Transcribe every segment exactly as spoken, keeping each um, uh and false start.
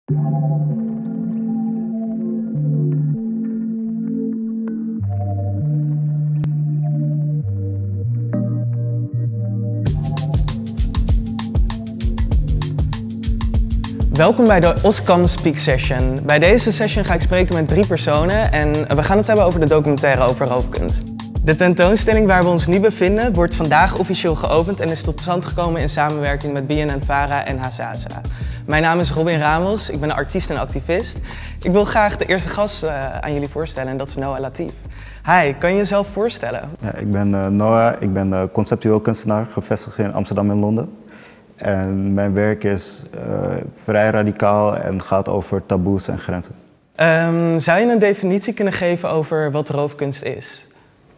Welkom bij de Oscam Speak Session. Bij deze session ga ik spreken met drie personen en we gaan het hebben over de documentaire over roofkunst. De tentoonstelling waar we ons nu bevinden wordt vandaag officieel geopend en is tot stand gekomen in samenwerking met B N N Vara en Hasasa. Mijn naam is Robin Ramos, ik ben een artiest en activist. Ik wil graag de eerste gast uh, aan jullie voorstellen en dat is Noah Latif. Hi, kan je jezelf voorstellen? Ja, ik ben uh, Noah, ik ben uh, conceptueel kunstenaar, gevestigd in Amsterdam en Londen. En mijn werk is uh, vrij radicaal en gaat over taboes en grenzen. Um, zou je een definitie kunnen geven over wat roofkunst is?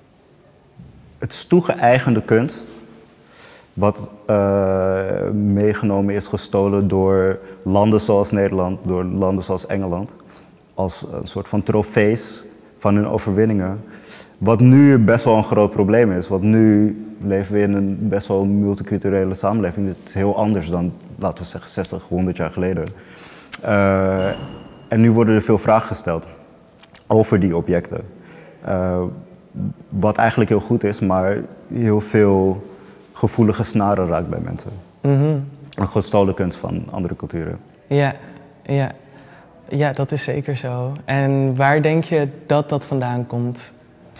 Het is toegeëigende kunst, wat uh, meegenomen is, gestolen door landen zoals Nederland, door landen zoals Engeland, als een soort van trofees van hun overwinningen. Wat nu best wel een groot probleem is, want nu leven we in een best wel multiculturele samenleving. Het is heel anders dan, laten we zeggen, zestig, honderd jaar geleden. Uh, en nu worden er veel vragen gesteld over die objecten. Uh, wat eigenlijk heel goed is, maar heel veel gevoelige snaren raakt bij mensen. Mm-hmm. Een gestolen kunst van andere culturen. Ja, ja. ja, dat is zeker zo. En waar denk je dat dat vandaan komt?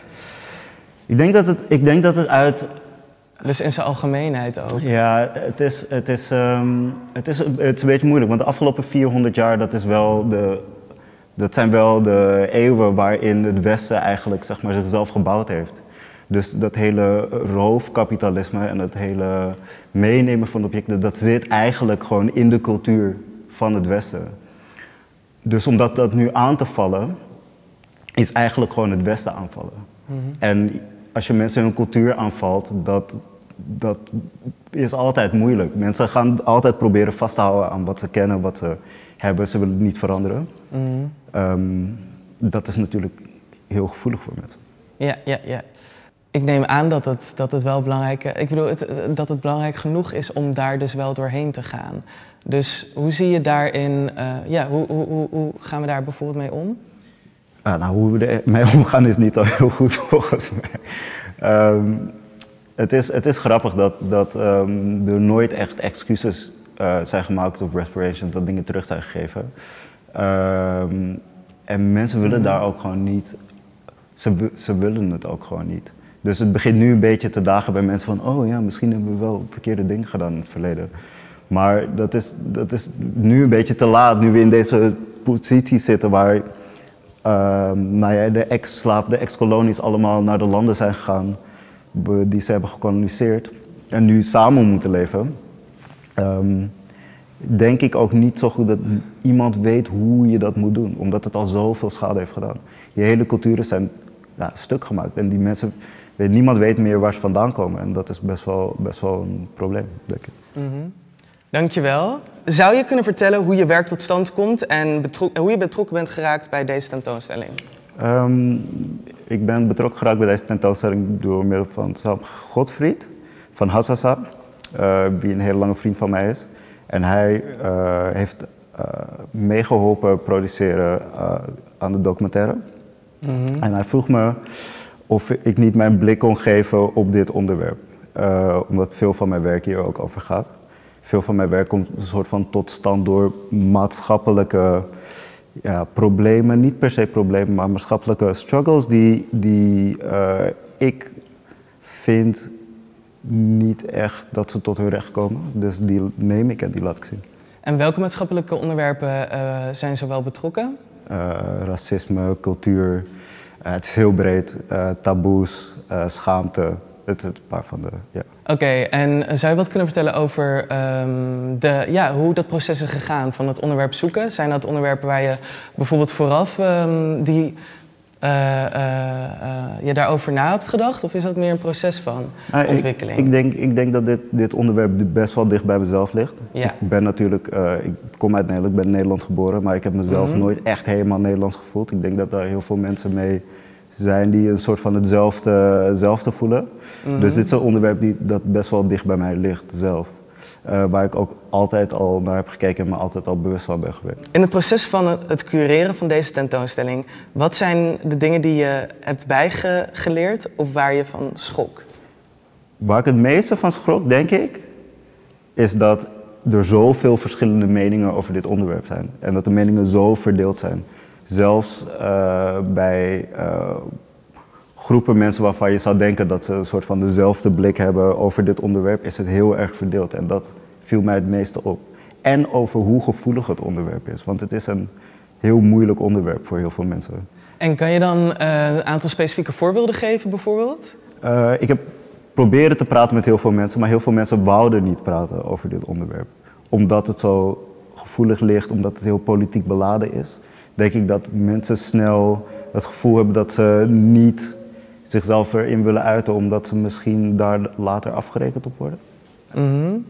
Ik denk dat het, ik denk dat het uit... Dus in zijn algemeenheid ook? Ja, het is, het, is, um, het, is, het is een beetje moeilijk, want de afgelopen vierhonderd jaar, dat, is wel de, dat zijn wel de eeuwen waarin het Westen eigenlijk, zeg maar, zichzelf gebouwd heeft. Dus dat hele roofkapitalisme en het hele meenemen van objecten, dat zit eigenlijk gewoon in de cultuur van het Westen. Dus om dat, dat nu aan te vallen, is eigenlijk gewoon het Westen aanvallen. Mm-hmm. En als je mensen hun cultuur aanvalt, dat, dat is altijd moeilijk. Mensen gaan altijd proberen vast te houden aan wat ze kennen, wat ze hebben. Ze willen het niet veranderen. Mm. Um, dat is natuurlijk heel gevoelig voor mensen. Ja, ja, ja. Ik neem aan dat het, dat het wel belangrijk, ik bedoel, het, dat het belangrijk genoeg is om daar dus wel doorheen te gaan. Dus hoe zie je daarin, uh, ja, hoe, hoe, hoe, hoe gaan we daar bijvoorbeeld mee om? Ah, nou, hoe we ermee omgaan is niet zo heel goed volgens mij. Um, het, is, het is grappig dat, dat um, er nooit echt excuses uh, zijn gemaakt op reparations, dat dingen terug zijn gegeven. Um, en mensen willen daar ook gewoon niet, ze, ze willen het ook gewoon niet. Dus het begint nu een beetje te dagen bij mensen van, oh ja, misschien hebben we wel verkeerde dingen gedaan in het verleden. Maar dat is, dat is nu een beetje te laat, nu we in deze positie zitten waar Uh, nou ja, de ex-slaaf, de ex-kolonies allemaal naar de landen zijn gegaan die ze hebben gekoloniseerd en nu samen moeten leven. Um, denk ik ook niet zo goed dat iemand weet hoe je dat moet doen, omdat het al zoveel schade heeft gedaan. Je hele culturen zijn ja, stuk gemaakt en die mensen, weet, niemand weet meer waar ze vandaan komen en dat is best wel, best wel een probleem, denk ik. Mm-hmm. Dankjewel. Zou je kunnen vertellen hoe je werk tot stand komt en hoe je betrokken bent geraakt bij deze tentoonstelling? Um, ik ben betrokken geraakt bij deze tentoonstelling door middel van Sam Godfried van Hasasa, uh, die een hele lange vriend van mij is. En hij uh, heeft uh, meegeholpen produceren uh, aan de documentaire. Mm-hmm. En hij vroeg me of ik niet mijn blik kon geven op dit onderwerp, uh, omdat veel van mijn werk hier ook over gaat. Veel van mijn werk komt een soort van tot stand door maatschappelijke ja, problemen, niet per se problemen, maar maatschappelijke struggles die, die uh, ik vind niet echt dat ze tot hun recht komen. Dus die neem ik en die laat ik zien. En welke maatschappelijke onderwerpen uh, zijn zo wel betrokken? Uh, racisme, cultuur, uh, het is heel breed, uh, taboes, uh, schaamte. Het is een paar van de, ja. Oké, okay, en zou je wat kunnen vertellen over um, de, ja, hoe dat proces is gegaan van het onderwerp zoeken? Zijn dat onderwerpen waar je bijvoorbeeld vooraf um, die, uh, uh, uh, je daarover na hebt gedacht? Of is dat meer een proces van uh, ontwikkeling? Ik, ik, denk, ik denk dat dit, dit onderwerp best wel dicht bij mezelf ligt. Ja. Ik ben natuurlijk, uh, ik kom uit Nederland, ik ben in Nederland geboren, maar ik heb mezelf mm-hmm. nooit echt helemaal Nederlands gevoeld. Ik denk dat daar heel veel mensen mee zijn die een soort van hetzelfde, hetzelfde voelen. Mm-hmm. Dus dit is een onderwerp die, dat best wel dicht bij mij ligt zelf. Uh, waar ik ook altijd al naar heb gekeken en me altijd al bewust van ben geweest. In het proces van het cureren van deze tentoonstelling, wat zijn de dingen die je hebt bijgeleerd of waar je van schrok? Waar ik het meeste van schrok, denk ik, is dat er zoveel verschillende meningen over dit onderwerp zijn. En dat de meningen zo verdeeld zijn. Zelfs uh, bij uh, groepen mensen waarvan je zou denken dat ze een soort van dezelfde blik hebben over dit onderwerp, is het heel erg verdeeld. En dat viel mij het meeste op. En over hoe gevoelig het onderwerp is. Want het is een heel moeilijk onderwerp voor heel veel mensen. En kan je dan uh, een aantal specifieke voorbeelden geven, bijvoorbeeld? Uh, ik heb proberen te praten met heel veel mensen, maar heel veel mensen wouden niet praten over dit onderwerp. Omdat het zo gevoelig ligt, omdat het heel politiek beladen is, denk ik dat mensen snel het gevoel hebben dat ze niet zichzelf erin willen uiten, omdat ze misschien daar later afgerekend op worden. Mm-hmm.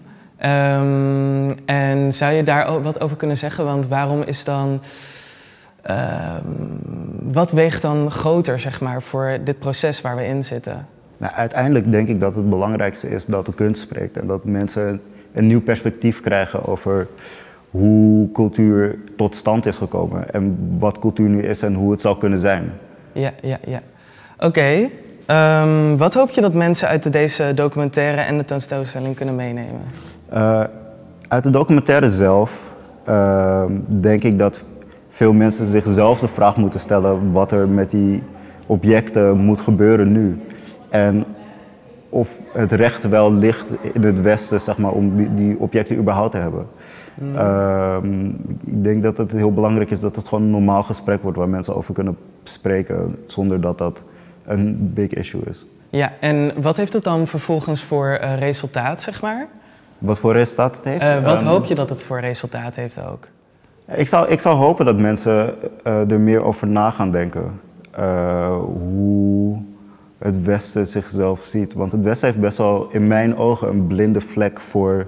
um, en zou je daar wat over kunnen zeggen? Want waarom is dan... Um, wat weegt dan groter, zeg maar, voor dit proces waar we in zitten? Nou, uiteindelijk denk ik dat het belangrijkste is dat de kunst spreekt en dat mensen een nieuw perspectief krijgen over hoe cultuur tot stand is gekomen en wat cultuur nu is en hoe het zou kunnen zijn. Ja, ja, ja. Oké. Okay. Um, wat hoop je dat mensen uit deze documentaire en de tentoonstelling kunnen meenemen? Uh, uit de documentaire zelf uh, denk ik dat veel mensen zichzelf de vraag moeten stellen wat er met die objecten moet gebeuren nu. En of het recht wel ligt in het Westen, zeg maar, om die, die objecten überhaupt te hebben. Mm. Uh, ik denk dat het heel belangrijk is dat het gewoon een normaal gesprek wordt waar mensen over kunnen spreken zonder dat dat een big issue is. Ja, en wat heeft het dan vervolgens voor uh, resultaat, zeg maar? Wat voor resultaat het heeft? Uh, wat um, hoop je dat het voor resultaat heeft ook? Ik zou, ik zou hopen dat mensen uh, er meer over na gaan denken. Uh, hoe het Westen zichzelf ziet. Want het Westen heeft best wel in mijn ogen een blinde vlek voor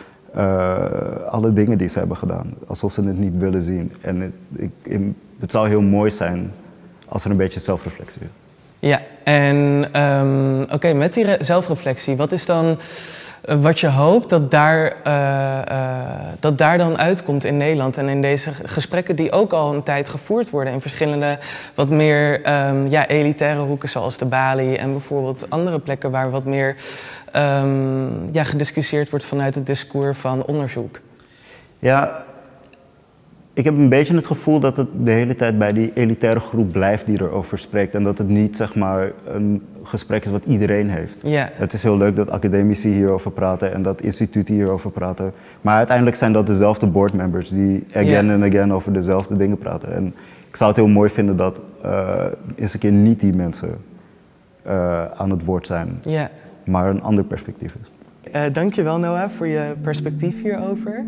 uh, alle dingen die ze hebben gedaan. Alsof ze het niet willen zien. En het, ik, in, het zou heel mooi zijn als er een beetje zelfreflectie is. Ja, en um, oké, okay, met die zelfreflectie, wat is dan uh, wat je hoopt dat daar, uh, uh, dat daar dan uitkomt in Nederland en in deze gesprekken die ook al een tijd gevoerd worden in verschillende wat meer um, ja, elitaire hoeken zoals de Bali en bijvoorbeeld andere plekken waar wat meer um, ja, gediscussieerd wordt vanuit het discours van onderzoek? Ja, ik heb een beetje het gevoel dat het de hele tijd bij die elitaire groep blijft die erover spreekt. En dat het niet, zeg maar, een gesprek is wat iedereen heeft. Yeah. Het is heel leuk dat academici hierover praten en dat instituten hierover praten. Maar uiteindelijk zijn dat dezelfde boardmembers die again en yeah. again over dezelfde dingen praten. En ik zou het heel mooi vinden dat uh, eens een keer niet die mensen uh, aan het woord zijn, yeah. maar een ander perspectief is. Uh, dankjewel Noah voor je perspectief hierover.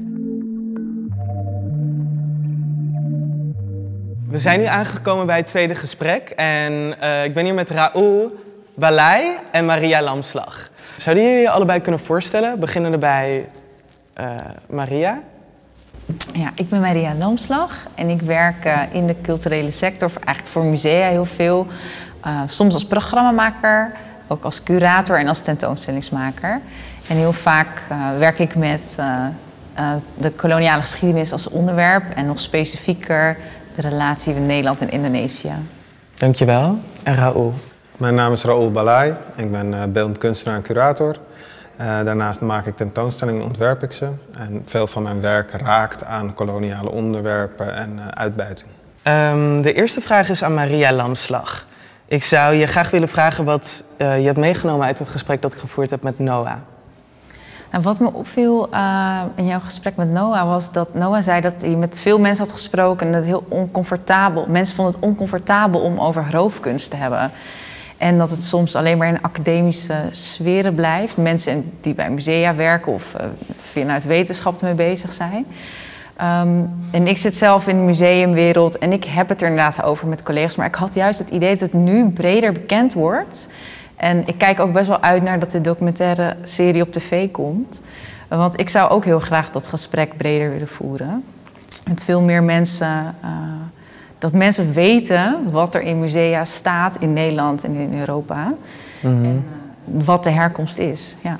We zijn nu aangekomen bij het tweede gesprek en uh, ik ben hier met Raoul Balai en Maria Lamslag. Zouden jullie je allebei kunnen voorstellen, beginnende bij uh, Maria? Ja, ik ben Maria Lamslag en ik werk uh, in de culturele sector, eigenlijk voor musea heel veel. Uh, soms als programmamaker, ook als curator en als tentoonstellingsmaker. En heel vaak uh, werk ik met uh, uh, de koloniale geschiedenis als onderwerp en nog specifieker de relatie met Nederland en Indonesië. Dankjewel. En Raoul? Mijn naam is Raoul Balai. Ik ben uh, beeldend kunstenaar en curator. Uh, daarnaast maak ik tentoonstellingen en ontwerp ik ze. En veel van mijn werk raakt aan koloniale onderwerpen en uh, uitbuiting. Um, de eerste vraag is aan Maria Lamslag. Ik zou je graag willen vragen wat uh, je hebt meegenomen uit het gesprek dat ik gevoerd heb met Noah. Nou, wat me opviel uh, in jouw gesprek met Noah was dat Noah zei dat hij met veel mensen had gesproken en dat het heel oncomfortabel, mensen vonden het oncomfortabel om over roofkunst te hebben. En dat het soms alleen maar in academische sferen blijft. Mensen die bij musea werken of uh, vanuit wetenschap ermee bezig zijn. Um, en ik zit zelf in de museumwereld en ik heb het er inderdaad over met collega's. Maar ik had juist het idee dat het nu breder bekend wordt. En ik kijk ook best wel uit naar dat de documentaire serie op tv komt. Want ik zou ook heel graag dat gesprek breder willen voeren. Met veel meer mensen, uh, dat mensen weten wat er in musea staat in Nederland en in Europa. Mm-hmm. En uh, wat de herkomst is, ja.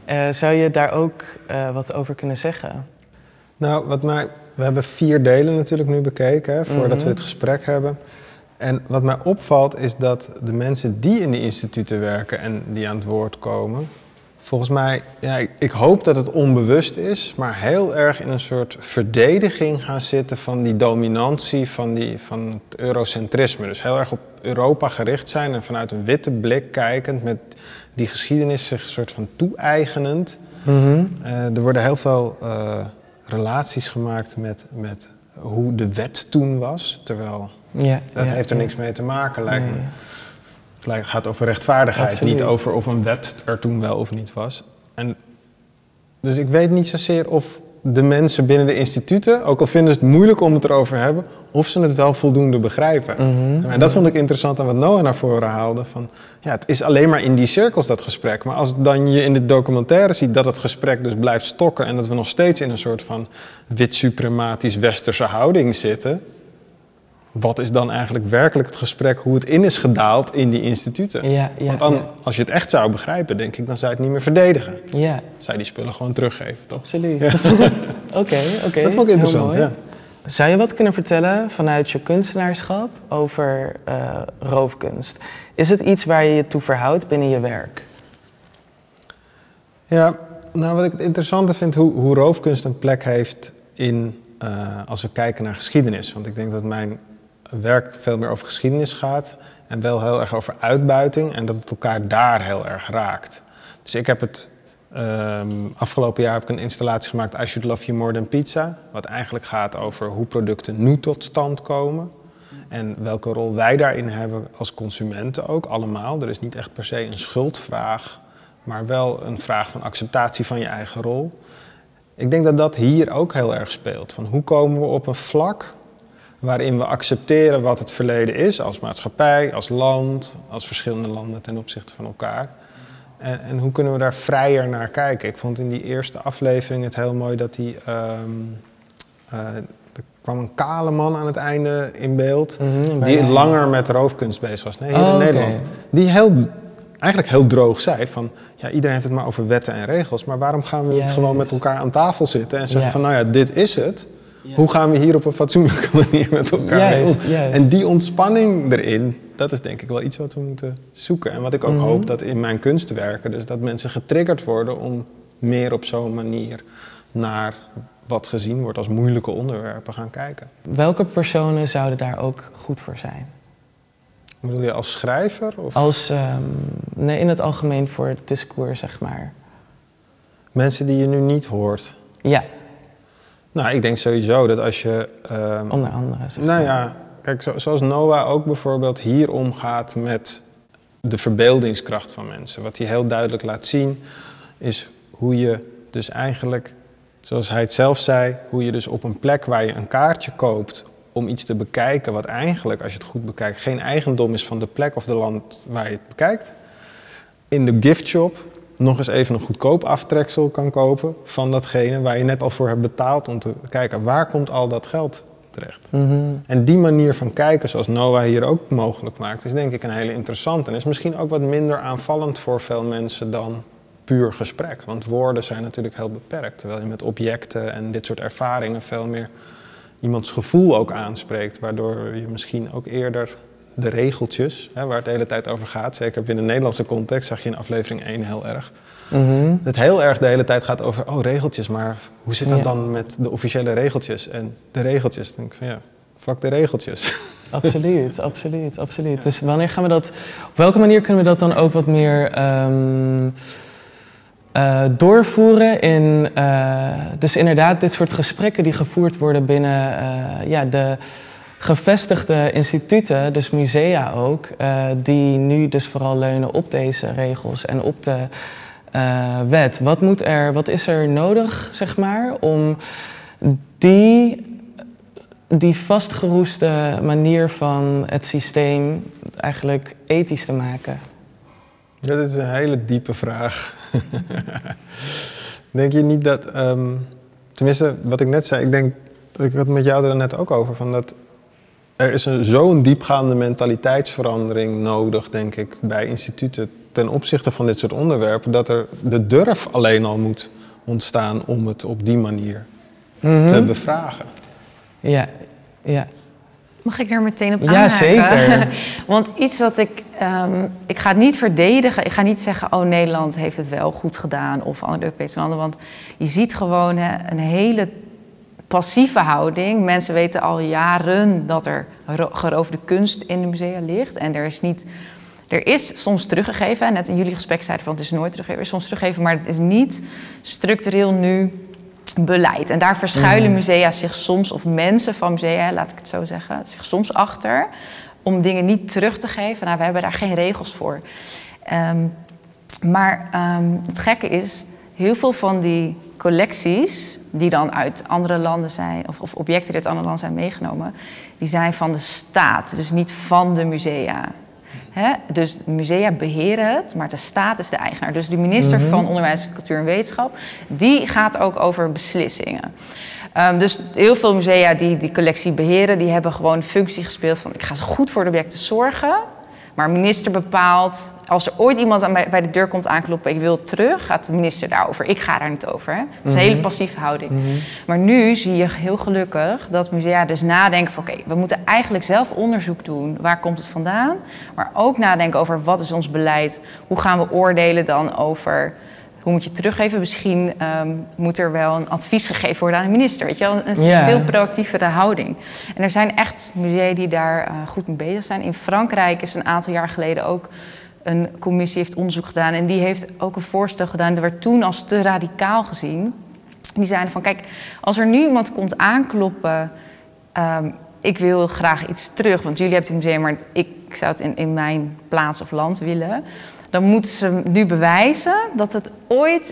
Uh, zou je daar ook uh, wat over kunnen zeggen? Nou, wat mij, we hebben vier delen natuurlijk nu bekeken, hè, voordat mm-hmm. we dit gesprek hebben. En wat mij opvalt is dat de mensen die in die instituten werken en die aan het woord komen, volgens mij, ja, ik, ik hoop dat het onbewust is, maar heel erg in een soort verdediging gaan zitten van die dominantie van, die, van het eurocentrisme. Dus heel erg op Europa gericht zijn en vanuit een witte blik kijkend, met die geschiedenis zich een soort van toe-eigenend. Mm-hmm. Uh, er worden heel veel uh, relaties gemaakt met, met hoe de wet toen was, terwijl ja, dat ja, heeft er ja. niks mee te maken, lijkt nee. me. Het gaat over rechtvaardigheid, Absoluut. niet over of een wet er toen wel of niet was. En dus ik weet niet zozeer of de mensen binnen de instituten, ook al vinden ze het moeilijk om het erover te hebben, of ze het wel voldoende begrijpen. Mm-hmm. En dat vond ik interessant aan wat Noah naar voren haalde. Van, ja, het is alleen maar in die cirkels dat gesprek. Maar als dan je in de documentaire ziet dat het gesprek dus blijft stokken en dat we nog steeds in een soort van wit-suprematisch westerse houding zitten, wat is dan eigenlijk werkelijk het gesprek, hoe het in is gedaald in die instituten? Ja, ja, Want dan, ja. als je het echt zou begrijpen, denk ik, dan zou je het niet meer verdedigen. Ja, Zou je die spullen gewoon teruggeven, toch? absoluut. Ja. Oké, oké. Okay, dat vond ik interessant, ja. Zou je wat kunnen vertellen vanuit je kunstenaarschap over uh, roofkunst? Is het iets waar je je toe verhoudt binnen je werk? Ja, nou wat ik het interessante vind, hoe, hoe roofkunst een plek heeft in, uh, als we kijken naar geschiedenis. Want ik denk dat mijn werk veel meer over geschiedenis gaat en wel heel erg over uitbuiting en dat het elkaar daar heel erg raakt. Dus ik heb het, um, afgelopen jaar heb ik een installatie gemaakt, I Should Love You More Than Pizza, wat eigenlijk gaat over hoe producten nu tot stand komen en welke rol wij daarin hebben als consumenten ook allemaal. Er is niet echt per se een schuldvraag, maar wel een vraag van acceptatie van je eigen rol. Ik denk dat dat hier ook heel erg speelt. Van hoe komen we op een vlak waarin we accepteren wat het verleden is als maatschappij, als land, als verschillende landen ten opzichte van elkaar. En, en hoe kunnen we daar vrijer naar kijken? Ik vond in die eerste aflevering het heel mooi dat die, um, uh, er kwam een kale man aan het einde in beeld, Mm-hmm, die jij... langer met roofkunst bezig was. Nee, hier oh, in okay. Nederland. Die heel, eigenlijk heel droog zei van, ja, iedereen heeft het maar over wetten en regels, maar waarom gaan we niet Juist. gewoon met elkaar aan tafel zitten en zeggen Ja. van, nou ja, dit is het. Ja. Hoe gaan we hier op een fatsoenlijke manier met elkaar Juist, om? juist. En die ontspanning erin, dat is denk ik wel iets wat we moeten zoeken. En wat ik ook Mm-hmm. hoop dat in mijn kunstwerken, dus dat mensen getriggerd worden om meer op zo'n manier naar wat gezien wordt als moeilijke onderwerpen gaan kijken. Welke personen zouden daar ook goed voor zijn? Bedoel je als schrijver? Of? Als, um, nee, in het algemeen voor het discours, zeg maar. Mensen die je nu niet hoort. Ja, Nou, ik denk sowieso dat als je... Um, onder andere. Zeg nou maar. ja, kijk, zo, zoals Noah ook bijvoorbeeld hier omgaat met de verbeeldingskracht van mensen. Wat hij heel duidelijk laat zien, is hoe je dus eigenlijk, zoals hij het zelf zei, hoe je dus op een plek waar je een kaartje koopt om iets te bekijken, wat eigenlijk, als je het goed bekijkt, geen eigendom is van de plek of de land waar je het bekijkt, in de giftshop nog eens even een goedkoop aftreksel kan kopen van datgene waar je net al voor hebt betaald om te kijken, waar komt al dat geld terecht. Mm-hmm. En die manier van kijken, zoals Noah hier ook mogelijk maakt, is denk ik een hele interessante. En is misschien ook wat minder aanvallend voor veel mensen dan puur gesprek. Want woorden zijn natuurlijk heel beperkt, terwijl je met objecten en dit soort ervaringen veel meer iemands gevoel ook aanspreekt, waardoor je misschien ook eerder de regeltjes, hè, waar het de hele tijd over gaat, zeker binnen de Nederlandse context, zag je in aflevering één heel erg, Mm-hmm. het heel erg de hele tijd gaat over, oh, regeltjes, maar hoe zit dat Ja. dan met de officiële regeltjes? En de regeltjes, dan denk ik van ja, fuck de regeltjes. Absoluut, absoluut, absoluut. Ja. Dus wanneer gaan we dat, op welke manier kunnen we dat dan ook wat meer um, uh, doorvoeren in, uh, dus inderdaad dit soort gesprekken die gevoerd worden binnen uh, ja, de gevestigde instituten, dus musea ook, uh, die nu dus vooral leunen op deze regels en op de uh, wet. Wat moet er, wat is er nodig, zeg maar, om die, die vastgeroeste manier van het systeem eigenlijk ethisch te maken? Dat is een hele diepe vraag. Denk je niet dat, um, tenminste wat ik net zei, ik denk, ik had het met jou er net ook over, van dat er is een, zo'n diepgaande mentaliteitsverandering nodig, denk ik, bij instituten ten opzichte van dit soort onderwerpen, dat er de durf alleen al moet ontstaan om het op die manier mm-hmm. te bevragen. Ja, ja. Mag ik daar meteen op ja, aanhaken? Zeker. Want iets wat ik... Um, ik ga het niet verdedigen. Ik ga niet zeggen, oh, Nederland heeft het wel goed gedaan of andere Europese landen. Want je ziet gewoon hè, een hele passieve houding. Mensen weten al jaren dat er geroofde kunst in de musea ligt. En er is niet... Er is soms teruggegeven. Net in jullie gesprek zeiden van het is nooit teruggegeven. Er is soms teruggegeven, maar het is niet structureel nu beleid. En daar verschuilen musea zich soms, of mensen van musea, laat ik het zo zeggen, zich soms achter om dingen niet terug te geven. Nou, we hebben daar geen regels voor. Um, maar um, het gekke is, heel veel van die collecties die dan uit andere landen zijn, of, of objecten die uit andere landen zijn meegenomen, die zijn van de staat, dus niet van de musea. He? Dus de musea beheren het, maar de staat is de eigenaar. Dus de minister mm-hmm. van Onderwijs, Cultuur en Wetenschap, die gaat ook over beslissingen. Um, dus heel veel musea die die collectie beheren, die hebben gewoon een functie gespeeld van ik ga zo goed voor de objecten zorgen. Maar minister bepaalt, als er ooit iemand bij de deur komt aankloppen, ik wil het terug, gaat de minister daarover. Ik ga daar niet over. Hè? Dat is een mm-hmm. hele passieve houding. Mm-hmm. Maar nu zie je heel gelukkig dat musea dus nadenken van oké, okay, we moeten eigenlijk zelf onderzoek doen. Waar komt het vandaan? Maar ook nadenken over wat is ons beleid? Hoe gaan we oordelen dan over hoe moet je teruggeven? Misschien um, moet er wel een advies gegeven worden aan de minister. Weet je wel? Een yeah. veel proactievere houding. En er zijn echt musea die daar uh, goed mee bezig zijn. In Frankrijk is een aantal jaar geleden ook een commissie heeft onderzoek gedaan. En die heeft ook een voorstel gedaan. Dat werd toen als te radicaal gezien. Die zeiden van kijk, als er nu iemand komt aankloppen. Um, ik wil graag iets terug. Want jullie hebben het museum, maar ik zou het in, in mijn plaats of land willen. Dan moeten ze nu bewijzen dat het ooit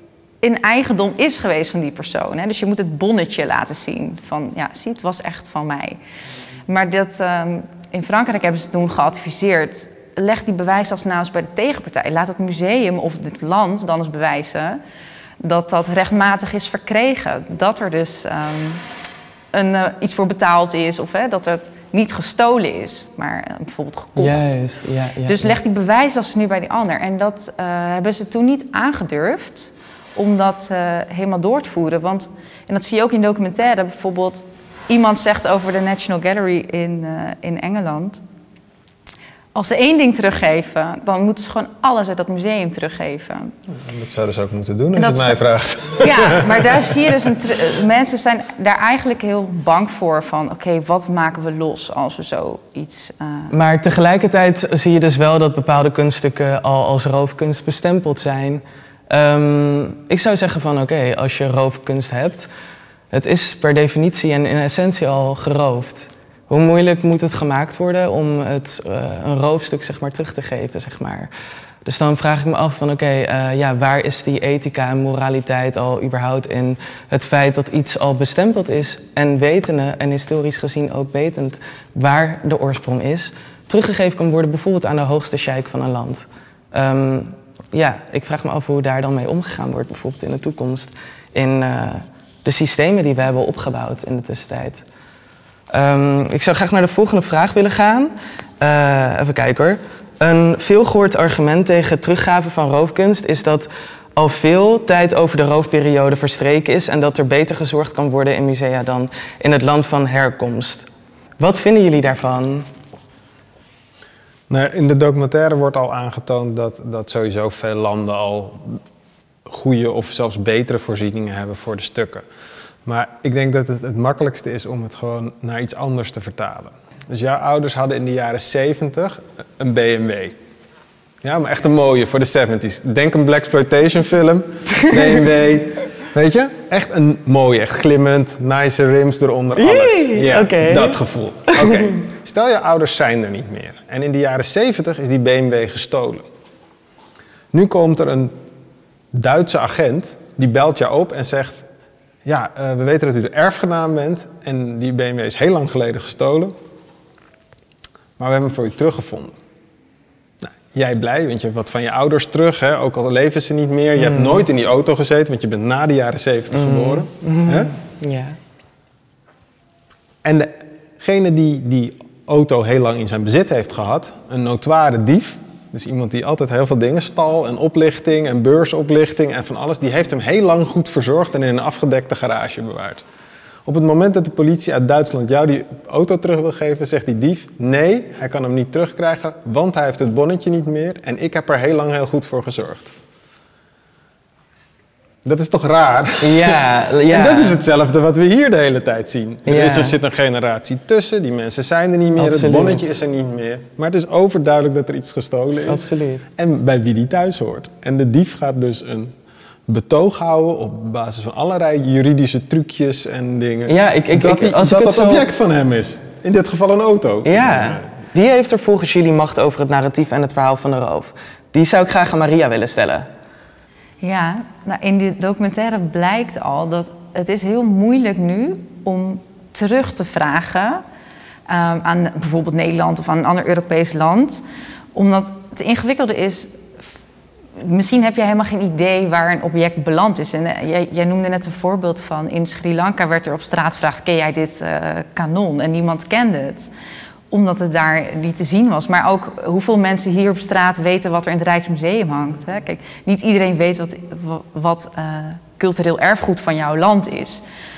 in eigendom is geweest van die persoon. Hè? Dus je moet het bonnetje laten zien. Van, ja, zie, het was echt van mij. Maar dat, um, in Frankrijk hebben ze toen geadviseerd. Leg die bewijslast nou eens bij de tegenpartij. Laat het museum of het land dan eens bewijzen dat dat rechtmatig is verkregen. Dat er dus um, een, uh, iets voor betaald is of hè, dat het niet gestolen is, maar uh, bijvoorbeeld gekocht. Juist, ja, ja, dus ja. leg die bewijslast nu bij die ander. En dat uh, hebben ze toen niet aangedurfd om dat uh, helemaal door te voeren. Want, en dat zie je ook in documentaire, bijvoorbeeld iemand zegt over de National Gallery in, uh, in Engeland. Als ze één ding teruggeven, dan moeten ze gewoon alles uit dat museum teruggeven. Dat zouden ze ook moeten doen als je het mij vraagt. Ja, maar daar zie je dus... Een mensen zijn daar eigenlijk heel bang voor van... oké, okay, wat maken we los als we zoiets... Uh... Maar tegelijkertijd zie je dus wel dat bepaalde kunststukken al als roofkunst bestempeld zijn. Um, ik zou zeggen van oké, okay, als je roofkunst hebt... het is per definitie en in essentie al geroofd. Hoe moeilijk moet het gemaakt worden om het, uh, een roofstuk zeg maar, terug te geven, zeg maar. Dus dan vraag ik me af van oké, okay, uh, ja, waar is die ethica en moraliteit al überhaupt in het feit dat iets al bestempeld is en wetende en historisch gezien ook wetend waar de oorsprong is, teruggegeven kan worden bijvoorbeeld aan de hoogste sheik van een land. Um, ja, ik vraag me af hoe daar dan mee omgegaan wordt, bijvoorbeeld in de toekomst, in uh, de systemen die we hebben opgebouwd in de tussentijd. Um, ik zou graag naar de volgende vraag willen gaan. Uh, even kijken hoor. Een veelgehoord argument tegen het teruggaven van roofkunst is dat al veel tijd over de roofperiode verstreken is en dat er beter gezorgd kan worden in musea dan in het land van herkomst. Wat vinden jullie daarvan? Nou, in de documentaire wordt al aangetoond dat, dat sowieso veel landen al goede of zelfs betere voorzieningen hebben voor de stukken. Maar ik denk dat het het makkelijkste is om het gewoon naar iets anders te vertalen. Dus jouw ouders hadden in de jaren zeventig een B M W. Ja, maar echt een mooie voor de zeventig. Denk een blaxploitation film, B M W. Weet je? Echt een mooie, echt glimmend, nice rims eronder, alles. Ja, okay. Dat gevoel. Oké, okay. Stel je ouders zijn er niet meer. En in de jaren zeventig is die B M W gestolen. Nu komt er een Duitse agent, die belt jou op en zegt... Ja, uh, we weten dat u de erfgenaam bent en die B M W is heel lang geleden gestolen. Maar we hebben hem voor u teruggevonden. Nou, jij blij, want je hebt wat van je ouders terug, hè? Ook al leven ze niet meer. Je mm. hebt nooit in die auto gezeten, want je bent na de jaren zeventig mm. geboren. Mm. Hè? Ja. En degene die die auto heel lang in zijn bezit heeft gehad, een notoire dief, dus iemand die altijd heel veel dingen stal en oplichting en beursoplichting en van alles, die heeft hem heel lang goed verzorgd en in een afgedekte garage bewaard. Op het moment dat de politie uit Duitsland jou die auto terug wil geven, zegt die dief, nee, hij kan hem niet terugkrijgen, want hij heeft het bonnetje niet meer en ik heb er heel lang heel goed voor gezorgd. Dat is toch raar? Ja, ja. En dat is hetzelfde wat we hier de hele tijd zien. Er, Ja. is, er zit een generatie tussen, die mensen zijn er niet meer, Absoluut. het bonnetje is er niet meer. Maar het is overduidelijk dat er iets gestolen is. Absoluut. En bij wie die thuis hoort. En de dief gaat dus een betoog houden op basis van allerlei juridische trucjes en dingen. Ja, ik, ik, dat ik, die, als dat ik het dat zo... object van hem is. In dit geval een auto. Ja. Wie heeft er volgens jullie macht over het narratief en het verhaal van de roof? Die zou ik graag aan Maria willen stellen. Ja, nou in die documentaire blijkt al dat het is heel moeilijk nu om terug te vragen um, aan bijvoorbeeld Nederland of aan een ander Europees land. Omdat het ingewikkelde is, misschien heb jij helemaal geen idee waar een object beland is. En uh, jij, jij noemde net een voorbeeld van, in Sri Lanka werd er op straat gevraagd, ken jij dit uh, kanon? En niemand kende het, omdat het daar niet te zien was. Maar ook hoeveel mensen hier op straat weten wat er in het Rijksmuseum hangt. Hè? Kijk, niet iedereen weet wat, wat uh, cultureel erfgoed van jouw land is.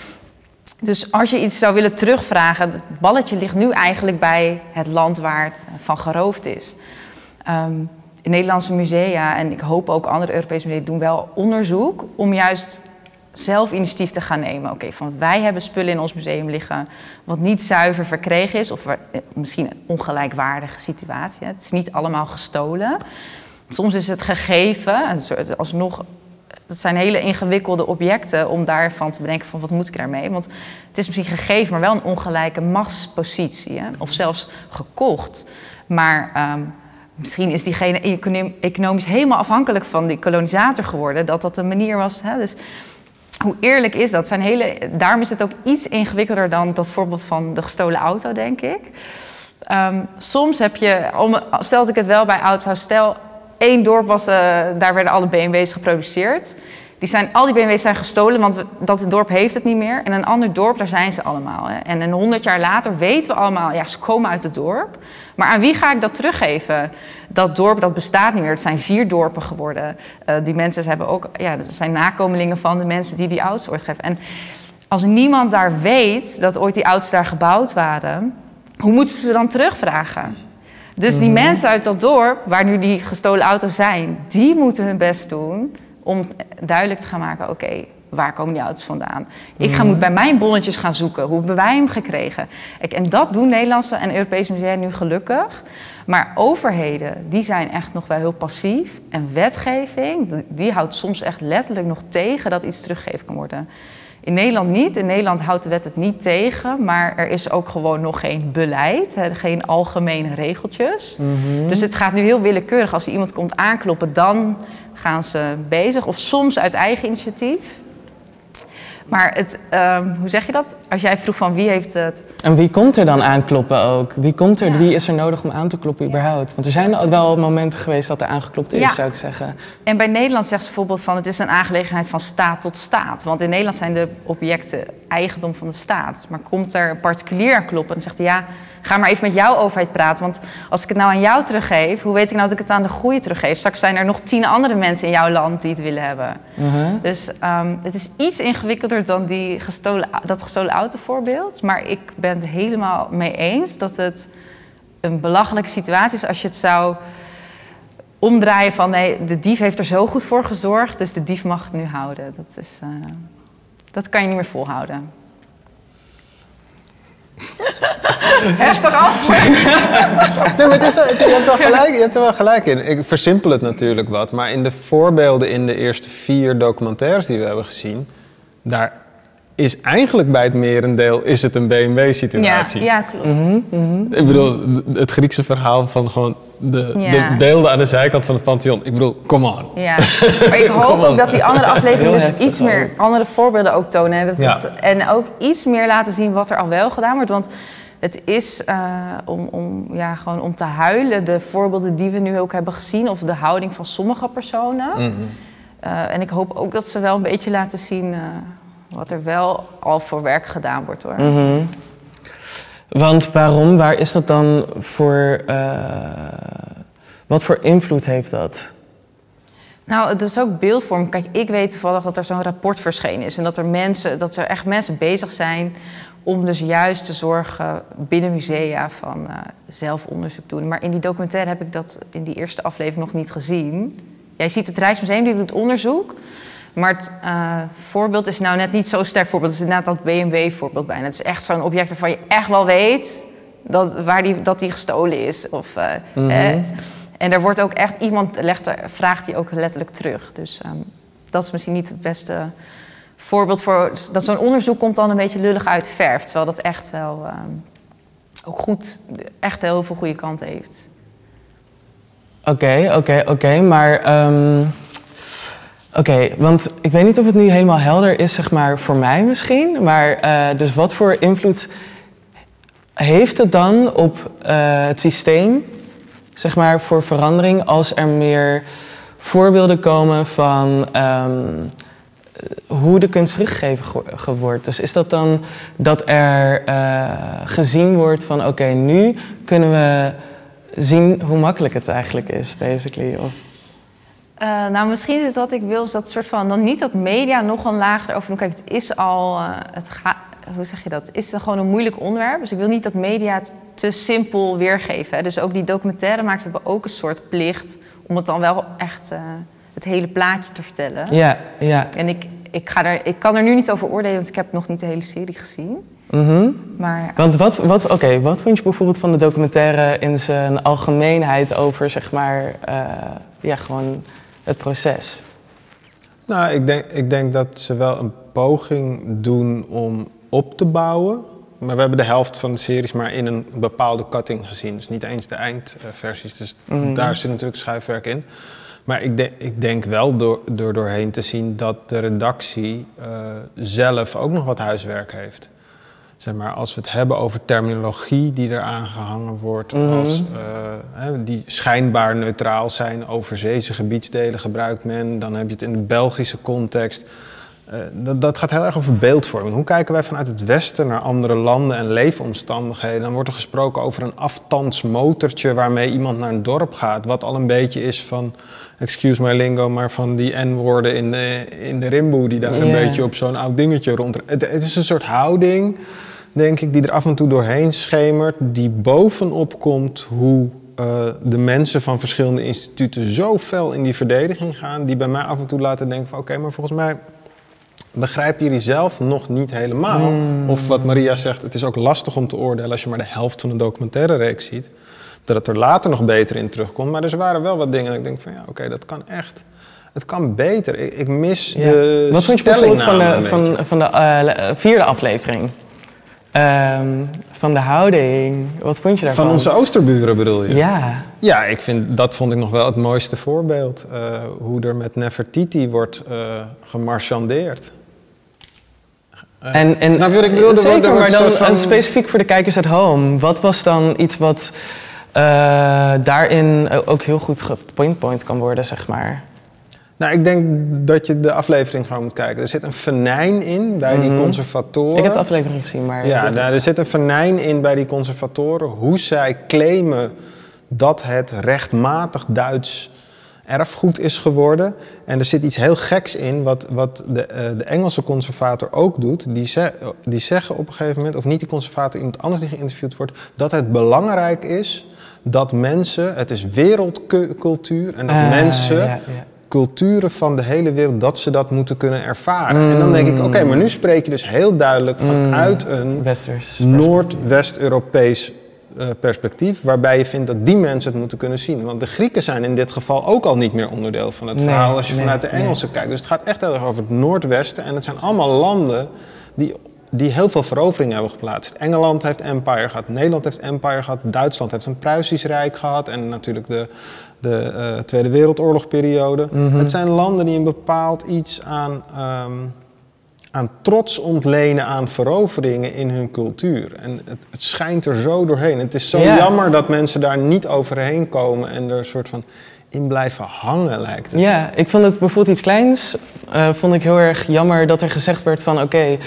Dus als je iets zou willen terugvragen, het balletje ligt nu eigenlijk bij het land waar het van geroofd is. Um, de Nederlandse musea en ik hoop ook andere Europese musea doen wel onderzoek om juist zelf initiatief te gaan nemen. Oké, van wij hebben spullen in ons museum liggen wat niet zuiver verkregen is, of misschien een ongelijkwaardige situatie. Het is niet allemaal gestolen. Soms is het gegeven, alsnog, dat zijn hele ingewikkelde objecten om daarvan te bedenken van wat moet ik daarmee. Want het is misschien gegeven, maar wel een ongelijke machtspositie. Hè? Of zelfs gekocht. Maar um, misschien is diegene economisch helemaal afhankelijk van die kolonisator geworden, dat dat een manier was. Hè? Dus hoe eerlijk is dat? Zijn hele, daarom is het ook iets ingewikkelder dan dat voorbeeld van de gestolen auto, denk ik. Um, soms heb je, om, stel dat ik het wel bij oud zou stel, één dorp was, uh, daar werden alle B M W's geproduceerd. Die zijn, al die B M W's zijn gestolen, want we, dat dorp heeft het niet meer. En een ander dorp, daar zijn ze allemaal. Hè. En een honderd jaar later weten we allemaal, ja, ze komen uit het dorp. Maar aan wie ga ik dat teruggeven? Dat dorp, dat bestaat niet meer. Het zijn vier dorpen geworden. Uh, die mensen hebben ook, ja, dat zijn nakomelingen van de mensen die die auto's ooit geven. En als niemand daar weet dat ooit die auto's daar gebouwd waren, hoe moeten ze ze dan terugvragen? Dus die mm-hmm. mensen uit dat dorp, waar nu die gestolen auto's zijn, die moeten hun best doen om duidelijk te gaan maken, oké, okay, waar komen die auto's vandaan? Ik ga, moet bij mijn bonnetjes gaan zoeken. Hoe hebben wij hem gekregen? Kijk, en dat doen Nederlandse en Europese musea nu gelukkig. Maar overheden, die zijn echt nog wel heel passief. En wetgeving, die houdt soms echt letterlijk nog tegen dat iets teruggegeven kan worden. In Nederland niet. In Nederland houdt de wet het niet tegen. Maar er is ook gewoon nog geen beleid. Geen algemene regeltjes. Mm-hmm. Dus het gaat nu heel willekeurig. Als er iemand komt aankloppen, dan gaan ze bezig. Of soms uit eigen initiatief. Maar het, um, hoe zeg je dat? Als jij vroeg van wie heeft het... En wie komt er dan aankloppen ook? Wie, komt er, ja. wie is er nodig om aan te kloppen überhaupt? Want er zijn al wel momenten geweest dat er aangeklopt is, ja. zou ik zeggen. En bij Nederland zegt ze bijvoorbeeld van het is een aangelegenheid van staat tot staat. Want in Nederland zijn de objecten eigendom van de staat. Maar komt er een particulier aankloppen en zegt hij ja, ga maar even met jouw overheid praten. Want als ik het nou aan jou teruggeef, hoe weet ik nou dat ik het aan de goeie teruggeef? Straks zijn er nog tien andere mensen in jouw land die het willen hebben. Uh-huh. Dus um, het is iets ingewikkelder dan die gestolen, dat gestolen autovoorbeeld. Maar ik ben het helemaal mee eens dat het een belachelijke situatie is als je het zou omdraaien van nee, de dief heeft er zo goed voor gezorgd, dus de dief mag het nu houden. Dat, is, uh, dat kan je niet meer volhouden. Heftig antwoord. Nee, maar het is, het, je, hebt wel gelijk, je hebt er wel gelijk in. Ik versimpel het natuurlijk wat, maar in de voorbeelden in de eerste vier documentaires die we hebben gezien, daar is eigenlijk bij het merendeel is het een B M W-situatie. Ja, ja, klopt. Mm-hmm, mm-hmm. Ik bedoel, het Griekse verhaal van gewoon de, ja. de beelden aan de zijkant van het Pantheon. Ik bedoel, come on. Ja, maar ik hoop ook dat die andere afleveringen dus heftig, iets meer andere voorbeelden ook tonen. Dat ja. het, en ook iets meer laten zien wat er al wel gedaan wordt. Want het is uh, om, om, ja, gewoon om te huilen, de voorbeelden die we nu ook hebben gezien, of de houding van sommige personen. Mm-hmm. Uh, en ik hoop ook dat ze wel een beetje laten zien uh, wat er wel al voor werk gedaan wordt, hoor. Mm-hmm. Want waarom? Waar is dat dan voor... Uh, Wat voor invloed heeft dat? Nou, het is ook beeldvorm. Kijk, ik weet toevallig dat er zo'n rapport verschenen is. En dat er, mensen, dat er echt mensen bezig zijn om dus juist te zorgen binnen musea van uh, zelf onderzoek doen. Maar in die documentaire heb ik dat in die eerste aflevering nog niet gezien. Jij ziet het Rijksmuseum, die doet onderzoek. Maar het uh, voorbeeld is nou net niet zo sterk voorbeeld. Het is inderdaad dat B M W-voorbeeld bijna. Het is echt zo'n object waarvan je echt wel weet dat, waar die, dat die gestolen is. Of, uh, mm-hmm. eh, en er wordt ook echt, iemand legt, vraagt die ook letterlijk terug. Dus um, dat is misschien niet het beste voorbeeld voor... Dat zo'n onderzoek komt dan een beetje lullig uit de verf. Terwijl dat echt wel um, ook goed, echt heel veel goede kanten heeft. Oké, okay, oké, okay, oké. Okay, maar... Um... Oké, okay, want ik weet niet of het nu helemaal helder is, zeg maar, voor mij misschien. Maar uh, dus wat voor invloed heeft het dan op uh, het systeem, zeg maar, voor verandering als er meer voorbeelden komen van um, hoe de kunst teruggegeven wordt? Dus is dat dan dat er uh, gezien wordt van oké, okay, nu kunnen we zien hoe makkelijk het eigenlijk is, basically? Of... Uh, nou, misschien is het wat ik wil, is dat soort van, dan niet dat media nog een laag erover doen. Kijk, het is al, uh, het ga, hoe zeg je dat? Het is gewoon een moeilijk onderwerp. Dus ik wil niet dat media het te simpel weergeven. Hè. Dus ook die documentairemakers hebben ook een soort plicht om het dan wel echt uh, het hele plaatje te vertellen. Ja, ja. En ik, ik, ga er, ik kan er nu niet over oordelen, want ik heb nog niet de hele serie gezien. Mm-hmm. Maar, want wat, wat, oké, okay, wat vond je bijvoorbeeld van de documentaire in zijn algemeenheid over, zeg maar, uh, ja, gewoon het proces? Nou, ik denk, ik denk dat ze wel een poging doen om op te bouwen. Maar we hebben de helft van de series maar in een bepaalde cutting gezien. Dus niet eens de eindversies. Dus mm-hmm. daar zit natuurlijk schuifwerk in. Maar ik, de, ik denk wel door, door doorheen te zien dat de redactie uh, zelf ook nog wat huiswerk heeft. Zeg maar, als we het hebben over terminologie die eraan gehangen wordt, mm-hmm. als, uh, hè, die schijnbaar neutraal zijn, overzeese gebiedsdelen gebruikt men, dan heb je het in de Belgische context. Uh, dat, dat gaat heel erg over beeldvorming. Hoe kijken wij vanuit het Westen naar andere landen en leefomstandigheden? Dan wordt er gesproken over een afstandsmotortje waarmee iemand naar een dorp gaat, wat al een beetje is van, excuse my lingo, maar van die N-woorden in de, in de rimboe die daar yeah. een beetje op zo'n oud dingetje rond. Het, het is een soort houding, denk ik, die er af en toe doorheen schemert, die bovenop komt hoe uh, de mensen van verschillende instituten zo fel in die verdediging gaan, die bij mij af en toe laten denken van oké, okay, maar volgens mij begrijpen jullie zelf nog niet helemaal. Mm. Of wat Maria zegt, het is ook lastig om te oordelen als je maar de helft van een documentaire reeks ziet, dat het er later nog beter in terugkomt. Maar er waren wel wat dingen dat ik denk van ja, oké, okay, dat kan echt. Het kan beter. Ik, ik mis ja. de Wat vond je bijvoorbeeld van de, van, van de uh, vierde aflevering? Um, van de houding. Wat vond je daarvan? Van onze Oosterburen bedoel je? Ja. Ja, ik vind, dat vond ik nog wel het mooiste voorbeeld. Uh, hoe er met Nefertiti wordt uh, gemarchandeerd. Uh, en, en, snap je wat ik bedoel? Zeker, maar dan van... specifiek voor de kijkers at home. Wat was dan iets wat uh, daarin ook heel goed gepointpoint kan worden, zeg maar? Nou, ik denk dat je de aflevering gewoon moet kijken. Er zit een venijn in bij mm-hmm. die conservatoren. Ik heb de aflevering gezien, maar... Ja, nou, er zit een venijn in bij die conservatoren. Hoe zij claimen dat het rechtmatig Duits erfgoed is geworden. En er zit iets heel geks in, wat, wat de, uh, de Engelse conservator ook doet. Die, ze, die zeggen op een gegeven moment, of niet die conservator, iemand anders die geïnterviewd wordt, dat het belangrijk is dat mensen, het is wereldcultuur, en dat uh, mensen... Ja, ja. culturen van de hele wereld, dat ze dat moeten kunnen ervaren. Mm. En dan denk ik, oké, okay, maar nu spreek je dus heel duidelijk vanuit mm. een Westers Noordwest-Europees uh, perspectief, waarbij je vindt dat die mensen het moeten kunnen zien. Want de Grieken zijn in dit geval ook al niet meer onderdeel van het nee, verhaal als je nee, vanuit de Engelsen nee. kijkt. Dus het gaat echt heel erg over het Noordwesten en het zijn allemaal landen die, die heel veel veroveringen hebben geplaatst. Engeland heeft empire gehad, Nederland heeft empire gehad, Duitsland heeft een Pruisisch Rijk gehad en natuurlijk de de uh, Tweede Wereldoorlogperiode. Mm-hmm. Het zijn landen die een bepaald iets aan, um, aan trots ontlenen aan veroveringen in hun cultuur. En het, het schijnt er zo doorheen. Het is zo yeah. jammer dat mensen daar niet overheen komen en er een soort van in blijven hangen, lijkt het. Ja, ik vond het bijvoorbeeld iets kleins. Uh, vond ik heel erg jammer dat er gezegd werd van oké, okay,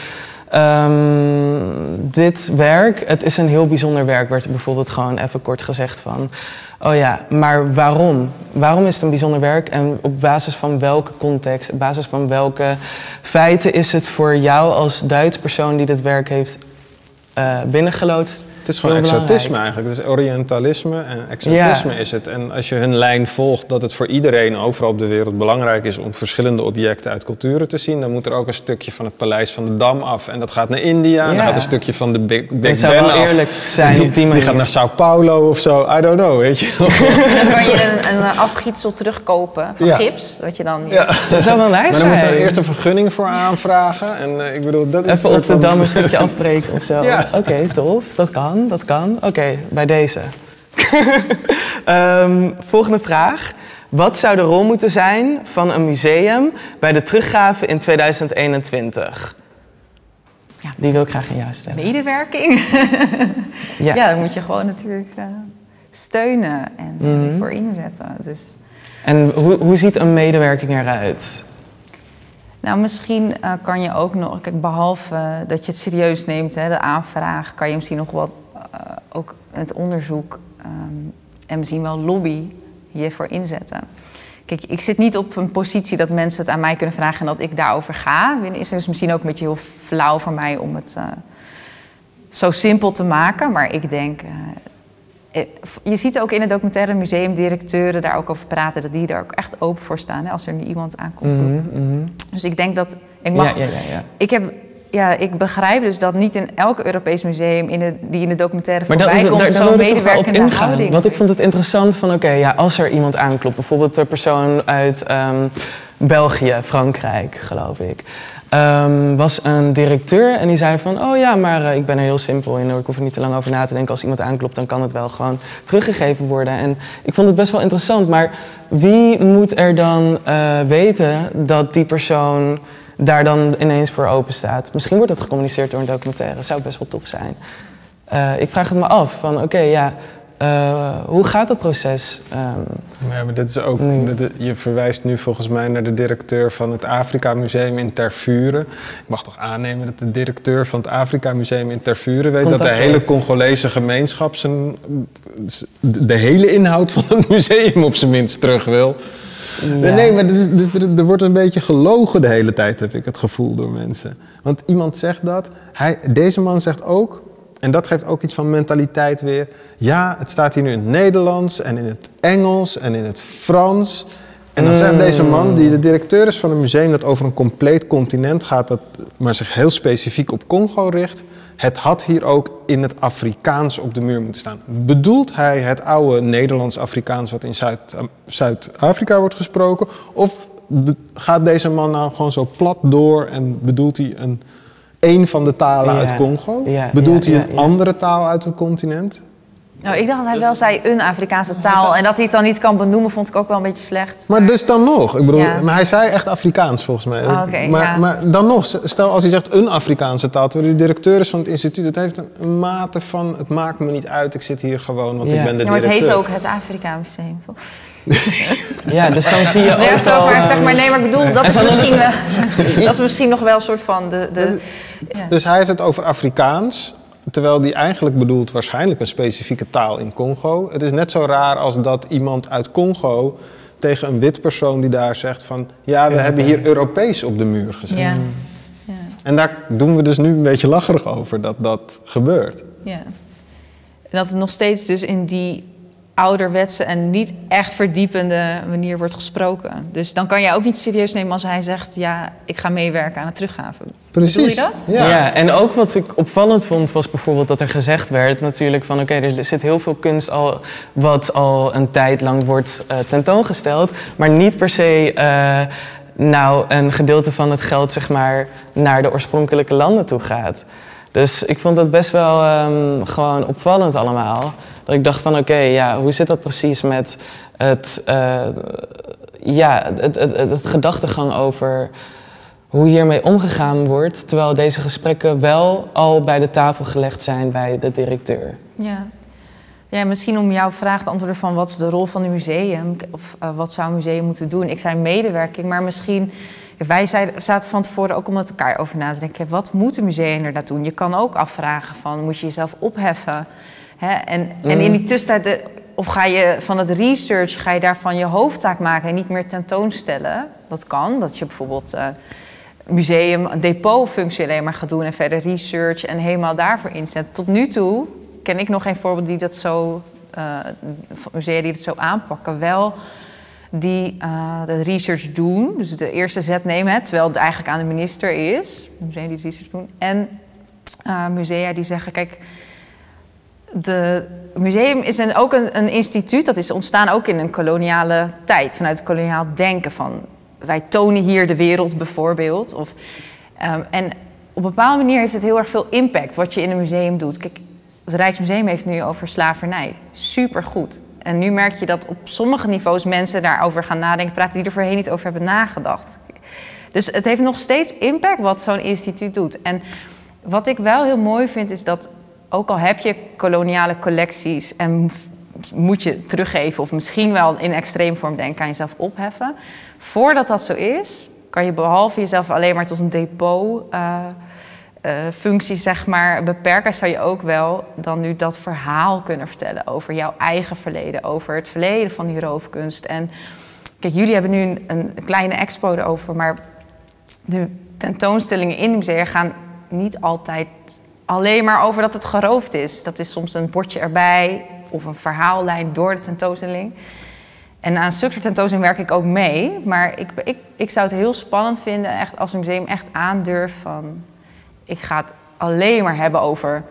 Um, dit werk, het is een heel bijzonder werk, werd er bijvoorbeeld gewoon even kort gezegd van... Oh ja, maar waarom? Waarom is het een bijzonder werk en op basis van welke context, op basis van welke feiten is het voor jou als Duits persoon die dit werk heeft uh, binnengeloodst? Het is gewoon exotisme eigenlijk. Het is orientalisme en exotisme ja. is het. En als je hun lijn volgt dat het voor iedereen overal op de wereld belangrijk is om verschillende objecten uit culturen te zien, dan moet er ook een stukje van het Paleis van de Dam af. En dat gaat naar India. Ja. En dan gaat een stukje van de Big, Big Ben af. Het zou wel eerlijk zijn die, op die manier. Die gaat naar Sao Paulo of zo. I don't know, weet je. Dan kan je een, een afgietsel terugkopen van ja. gips. Wat je dan... Ja. Dat zou wel nice zijn. Maar dan moet je er eerst een vergunning voor aanvragen. En uh, ik bedoel, dat is even op de van... Dam een stukje afbreken of zo. Ja. Oké, okay, tof. Dat kan, dat kan. Oké. Oké, okay, bij deze. um, volgende vraag. Wat zou de rol moeten zijn van een museum bij de teruggave in tweeduizend eenentwintig? Ja. Die wil ik graag aan jou stellen. Medewerking? ja. ja, dan moet je gewoon natuurlijk uh, steunen en mm-hmm. voor inzetten. Dus... En hoe, hoe ziet een medewerking eruit? Nou, misschien uh, kan je ook nog... Kijk, behalve uh, dat je het serieus neemt, hè, de aanvraag, kan je misschien nog wat... Uh, ook het onderzoek um, en misschien wel lobby hiervoor inzetten. Kijk, ik zit niet op een positie dat mensen het aan mij kunnen vragen en dat ik daarover ga. Is het dus misschien ook een beetje heel flauw voor mij om het uh, zo simpel te maken. Maar ik denk, uh, je ziet ook in het documentaire museumdirecteuren daar ook over praten, dat die er ook echt open voor staan, hè, als er nu iemand aankomt. Mm-hmm, mm-hmm. Dus ik denk dat ik mag. Ja, ja, ja, ja. Ik heb. Ja, ik begrijp dus dat niet in elk Europees museum in de, die in de documentaire voorbij komt, daar, zo'n medewerkende op houding. Want ik vond het interessant van, oké, okay, ja, als er iemand aanklopt, bijvoorbeeld de persoon uit um, België, Frankrijk, geloof ik, um, was een directeur en die zei van, oh ja, maar uh, ik ben er heel simpel in, ik hoef er niet te lang over na te denken. Als iemand aanklopt, dan kan het wel gewoon teruggegeven worden. En ik vond het best wel interessant, maar wie moet er dan uh, weten dat die persoon daar dan ineens voor open staat? Misschien wordt dat gecommuniceerd door een documentaire. Dat zou best wel tof zijn. Uh, ik vraag het me af van, oké, okay, ja, uh, hoe gaat dat proces? Um, ja, maar dit is ook, de, je verwijst nu volgens mij naar de directeur van het Afrika Museum in Tervuren. Ik mag toch aannemen dat de directeur van het Afrika Museum in Tervuren weet dat de hele Congolese gemeenschap zijn, de hele inhoud van het museum op zijn minst terug wil. Ja. Nee, maar dus, dus er, er wordt een beetje gelogen de hele tijd, heb ik het gevoel, door mensen. Want iemand zegt dat, hij, deze man zegt ook, en dat geeft ook iets van mentaliteit weer, ja, het staat hier nu in het Nederlands en in het Engels en in het Frans. En dan mm. zegt deze man, die de directeur is van een museum dat over een compleet continent gaat, dat, maar zich heel specifiek op Congo richt, het had hier ook in het Afrikaans op de muur moeten staan. Bedoelt hij het oude Nederlands-Afrikaans wat in Zuid, Zuid-Afrika wordt gesproken? Of be- gaat deze man nou gewoon zo plat door en bedoelt hij een, een van de talen ja. uit Congo? Ja, bedoelt ja, hij een ja, ja. andere taal uit het continent? Nou, ik dacht dat hij wel zei een Afrikaanse taal. En dat hij het dan niet kan benoemen, vond ik ook wel een beetje slecht. Maar, maar dus dan nog. Ik bedoel, ja. maar hij zei echt Afrikaans volgens mij. Oh, okay, maar, ja. maar dan nog, stel als hij zegt een Afrikaanse taal, terwijl hij directeur is van het instituut, het heeft een mate van, het maakt me niet uit, ik zit hier gewoon, want ja. ik ben de ja, maar directeur. het heet ook het Afrika Museum, toch? Ja, dus dan zie je ook nee, zo, al... maar, zeg maar, nee, maar ik bedoel, dat is, misschien wel, dat is misschien nog wel een soort van de... de ja. Dus hij heeft het over Afrikaans, terwijl die eigenlijk bedoelt waarschijnlijk een specifieke taal in Congo. Het is net zo raar als dat iemand uit Congo tegen een wit persoon die daar zegt van, ja, we ja, hebben hier Europees op de muur gezet. Ja. Ja. En daar doen we dus nu een beetje lacherig over dat dat gebeurt. Ja. En dat het nog steeds dus in die ouderwetse en niet echt verdiepende manier wordt gesproken. Dus dan kan je ook niet serieus nemen als hij zegt, ja, ik ga meewerken aan het teruggaven. Precies. Bedoel je dat? Ja. ja, en ook wat ik opvallend vond was bijvoorbeeld dat er gezegd werd natuurlijk van oké, okay, er zit heel veel kunst al wat al een tijd lang wordt uh, tentoongesteld, maar niet per se uh, nou een gedeelte van het geld zeg maar naar de oorspronkelijke landen toe gaat. Dus ik vond dat best wel um, gewoon opvallend allemaal. Dat ik dacht van oké, okay, ja, hoe zit dat precies met het, uh, ja, het, het, het, het gedachtegang over hoe hiermee omgegaan wordt, terwijl deze gesprekken wel al bij de tafel gelegd zijn bij de directeur. Ja, ja misschien om jouw vraag te antwoorden van wat is de rol van een museum of uh, wat zou een museum moeten doen. Ik zei medewerking, maar misschien wij zeiden, zaten van tevoren ook om met elkaar over na te denken. Wat moeten musea inderdaad doen? Je kan ook afvragen van, moet je jezelf opheffen? Hè? En, mm. en in die tussentijd, de, of ga je van het research, ga je daarvan je hoofdtaak maken en niet meer tentoonstellen? Dat kan, dat je bijvoorbeeld uh, museum, een depotfunctie alleen maar gaat doen en verder research en helemaal daarvoor inzet. Tot nu toe ken ik nog geen voorbeeld die dat zo, uh, musea die dat zo aanpakken. Wel die uh, de research doen, dus de eerste zet nemen, hè, terwijl het eigenlijk aan de minister is. Musea die de research doen. En uh, musea die zeggen, kijk, het museum is een, ook een, een instituut, dat is ontstaan ook in een koloniale tijd, vanuit het koloniaal denken van, wij tonen hier de wereld bijvoorbeeld. Of, um, en op een bepaalde manier heeft het heel erg veel impact wat je in een museum doet. Kijk, het Rijksmuseum heeft nu over slavernij. Supergoed. En nu merk je dat op sommige niveaus mensen daarover gaan nadenken, praten die er voorheen niet over hebben nagedacht. Dus het heeft nog steeds impact wat zo'n instituut doet. En wat ik wel heel mooi vind is dat, ook al heb je koloniale collecties en moet je teruggeven of misschien wel in extreem vorm denken aan jezelf opheffen, voordat dat zo is, kan je behalve jezelf alleen maar tot een depot uh, uh, functie zeg maar beperken, zou je ook wel dan nu dat verhaal kunnen vertellen over jouw eigen verleden, over het verleden van die roofkunst. En kijk, jullie hebben nu een, een kleine expo erover, maar de tentoonstellingen in de musea gaan niet altijd alleen maar over dat het geroofd is. Dat is soms een bordje erbij of een verhaallijn door de tentoonstelling. En aan zulke soort tentoonstelling werk ik ook mee. Maar ik, ik, ik zou het heel spannend vinden echt als een museum echt aandurft van, ik ga het alleen maar hebben over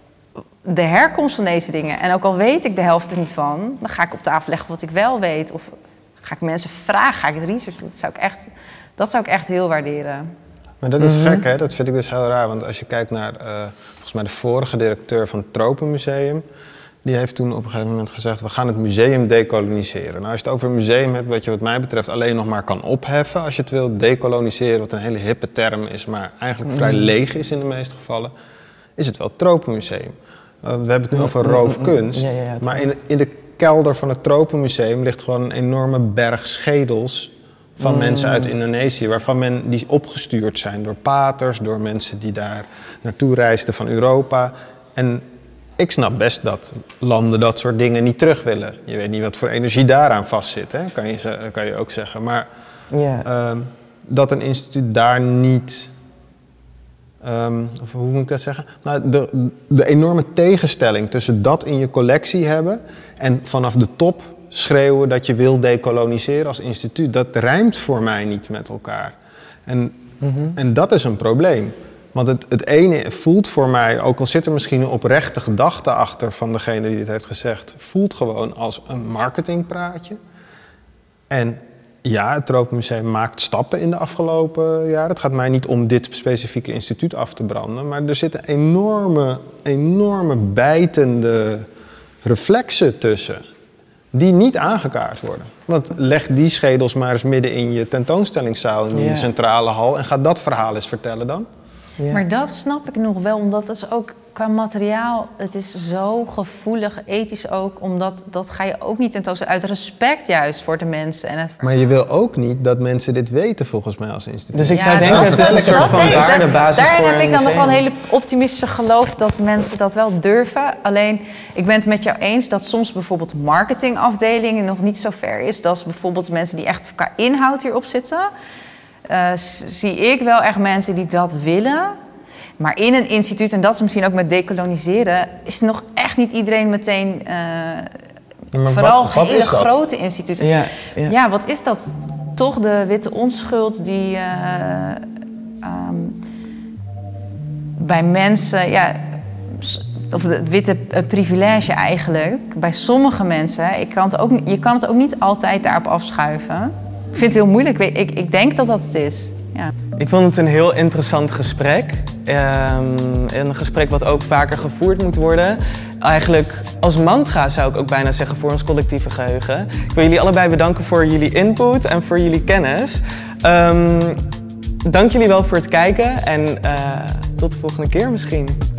de herkomst van deze dingen. En ook al weet ik de helft er niet van, dan ga ik op tafel leggen wat ik wel weet. Of ga ik mensen vragen, ga ik het research doen. Dat zou ik echt, dat zou ik echt heel waarderen. Maar dat is gek, hè? Dat vind ik dus heel raar. Want als je kijkt naar, uh, volgens mij de vorige directeur van het Tropenmuseum, die heeft toen op een gegeven moment gezegd, we gaan het museum decoloniseren. Nou, als je het over een museum hebt, wat je wat mij betreft alleen nog maar kan opheffen als je het wil, decoloniseren, wat een hele hippe term is, maar eigenlijk vrij leeg is in de meeste gevallen, is het wel het Tropenmuseum. Uh, we hebben het nu over roofkunst, ja, ja, ja, maar in, in de kelder van het Tropenmuseum ligt gewoon een enorme berg schedels van mm. mensen uit Indonesië, waarvan men die opgestuurd zijn door paters, door mensen die daar naartoe reisden van Europa. En ik snap best dat landen dat soort dingen niet terug willen. Je weet niet wat voor energie daaraan vastzit, hè? Kan je, kan je ook zeggen. Maar yeah. um, dat een instituut daar niet, um, of hoe moet ik dat zeggen? Nou, de, de enorme tegenstelling tussen dat in je collectie hebben en vanaf de top schreeuwen dat je wil decoloniseren als instituut, dat rijmt voor mij niet met elkaar. En, mm-hmm. en dat is een probleem. Want het, het ene voelt voor mij, ook al zit er misschien een oprechte gedachte achter van degene die dit heeft gezegd, voelt gewoon als een marketingpraatje. En ja, het Tropenmuseum maakt stappen in de afgelopen jaren. Het gaat mij niet om dit specifieke instituut af te branden, maar er zitten enorme, enorme bijtende reflexen tussen die niet aangekaart worden. Want leg die schedels maar eens midden in je tentoonstellingszaal, in je yeah. centrale hal, en ga dat verhaal eens vertellen dan. Ja. Maar dat snap ik nog wel, omdat het is ook qua materiaal, het is zo gevoelig, ethisch ook, omdat dat ga je ook niet tentoonstellen, uit respect juist voor de mensen. En het... Maar je wil ook niet dat mensen dit weten, volgens mij, als instituut. Dus ik ja, zou denken, het is een soort van waardebasis daar, voor daar heb ik dan museum. nog wel een hele optimistische geloof dat mensen dat wel durven. Alleen, ik ben het met jou eens dat soms bijvoorbeeld marketingafdelingen nog niet zo ver is. Dat is bijvoorbeeld mensen die echt qua inhoud hierop zitten. Uh, zie ik wel echt mensen die dat willen. Maar in een instituut, en dat is misschien ook met decoloniseren, is nog echt niet iedereen meteen, uh, ja, vooral wat, wat hele grote instituten. Ja, ja. ja, wat is dat? Toch de witte onschuld die uh, um, bij mensen, ja, of het witte privilege eigenlijk, bij sommige mensen, ik kan het ook, je kan het ook niet altijd daarop afschuiven. Ik vind het heel moeilijk. Ik, ik, ik denk dat dat het is. Ja. Ik vond het een heel interessant gesprek. Um, een gesprek wat ook vaker gevoerd moet worden. Eigenlijk als mantra zou ik ook bijna zeggen voor ons collectieve geheugen. Ik wil jullie allebei bedanken voor jullie input en voor jullie kennis. Um, dank jullie wel voor het kijken en uh, tot de volgende keer misschien.